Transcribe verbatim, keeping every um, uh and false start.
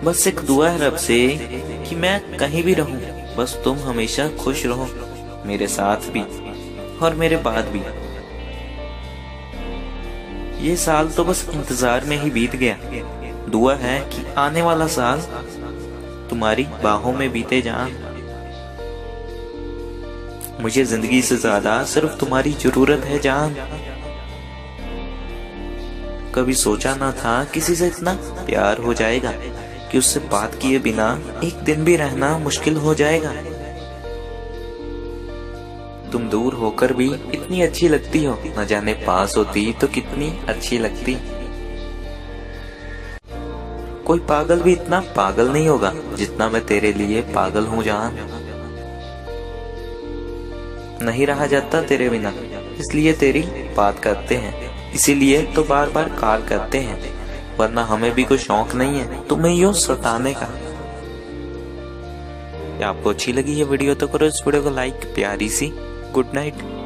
बस एक दुआ है रब से कि मैं कहीं भी रहूं, बस तुम हमेशा खुश रहो, मेरे साथ भी और मेरे बाद भी। ये साल तो बस इंतजार में ही बीत गया। दुआ है कि आने वाला साल तुम्हारी बाहों में बीते जान। मुझे जिंदगी से ज्यादा सिर्फ तुम्हारी जरूरत है जान। कभी सोचा ना था किसी से इतना प्यार हो जाएगा कि उससे बात किए बिना एक दिन भी रहना मुश्किल हो जाएगा। तुम दूर होकर भी इतनी अच्छी लगती हो, न जाने पास होती तो कितनी अच्छी लगती। कोई पागल भी इतना पागल नहीं होगा जितना मैं तेरे लिए पागल हूँ जान। नहीं रहा जाता तेरे बिना, इसलिए तेरी बात करते हैं, इसीलिए तो बार बार कॉल करते हैं, वरना हमें भी कोई शौक नहीं है तुम्हें यूं सताने का। क्या आपको अच्छी लगी ये वीडियो तो करो इस वीडियो को लाइक। प्यारी सी गुड नाइट।